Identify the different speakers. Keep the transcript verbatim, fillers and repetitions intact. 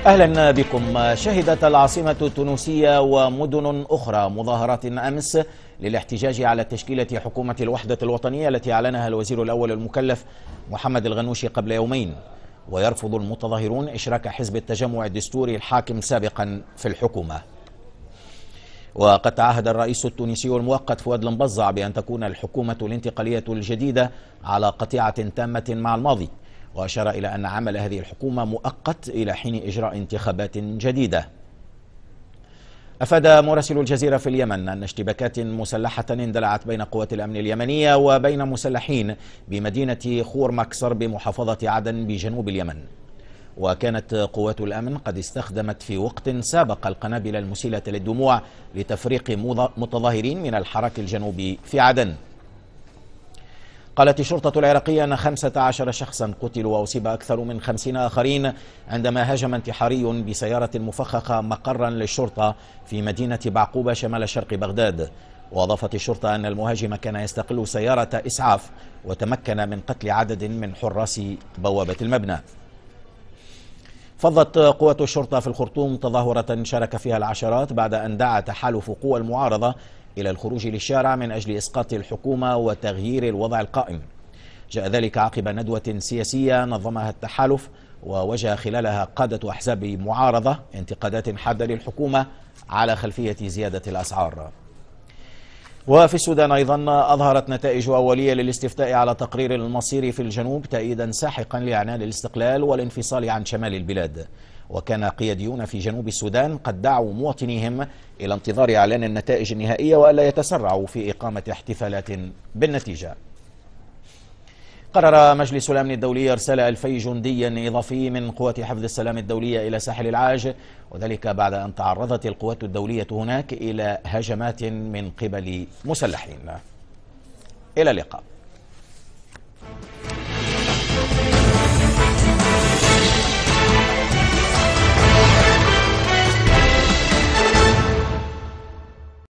Speaker 1: أهلا بكم. شهدت العاصمة التونسية ومدن أخرى مظاهرات أمس للاحتجاج على تشكيلة حكومة الوحدة الوطنية التي أعلنها الوزير الأول المكلف محمد الغنوشي قبل يومين، ويرفض المتظاهرون إشراك حزب التجمع الدستوري الحاكم سابقا في الحكومة. وقد تعهد الرئيس التونسي المؤقت فؤاد المبزع بأن تكون الحكومة الانتقالية الجديدة على قطيعة تامة مع الماضي، وأشار إلى أن عمل هذه الحكومة مؤقت إلى حين إجراء انتخابات جديدة. أفاد مراسل الجزيرة في اليمن أن اشتباكات مسلحة اندلعت بين قوات الأمن اليمنية وبين مسلحين بمدينة خور مكسر بمحافظة عدن بجنوب اليمن، وكانت قوات الأمن قد استخدمت في وقت سابق القنابل المسيلة للدموع لتفريق متظاهرين من الحراك الجنوبي في عدن. قالت الشرطة العراقية أن خمسة عشر شخصا قتلوا وأصيب أكثر من خمسين آخرين عندما هاجم انتحاري بسيارة مفخخة مقرا للشرطة في مدينة بعقوبة شمال شرق بغداد. وأضافت الشرطة أن المهاجم كان يستقل سيارة إسعاف وتمكن من قتل عدد من حراس بوابة المبنى. فضت قوات الشرطة في الخرطوم تظاهرة شارك فيها العشرات بعد أن دعا تحالف قوى المعارضة إلى الخروج للشارع من أجل إسقاط الحكومة وتغيير الوضع القائم. جاء ذلك عقب ندوة سياسية نظمها التحالف ووجه خلالها قادة أحزاب معارضة انتقادات حادة للحكومة على خلفية زيادة الأسعار. وفي السودان أيضا أظهرت نتائج أولية للاستفتاء على تقرير المصير في الجنوب تأييدا ساحقا لإعلان الاستقلال والانفصال عن شمال البلاد، وكان قياديون في جنوب السودان قد دعوا مواطنيهم إلى انتظار إعلان النتائج النهائية وألا يتسرعوا في إقامة احتفالات بالنتيجة. قرر مجلس الأمن الدولي إرسال ألفي جندي إضافي من قوات حفظ السلام الدولية إلى ساحل العاج، وذلك بعد أن تعرضت القوات الدولية هناك إلى هجمات من قبل مسلحين. إلى اللقاء.